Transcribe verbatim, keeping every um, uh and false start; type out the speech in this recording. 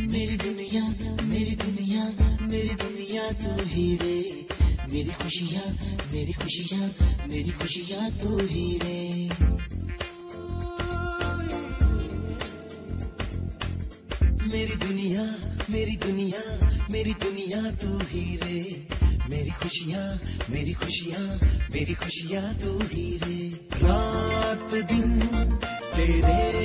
मेरी दुनिया मेरी दुनिया मेरी दुनिया तू ही रे, मेरी खुशियाँ मेरी खुशियाँ मेरी खुशियाँ तू ही रे। मेरी दुनिया मेरी दुनिया मेरी दुनिया तू ही रे, मेरी खुशियाँ मेरी खुशियाँ मेरी खुशियाँ तू ही रे। रात दिन तेरे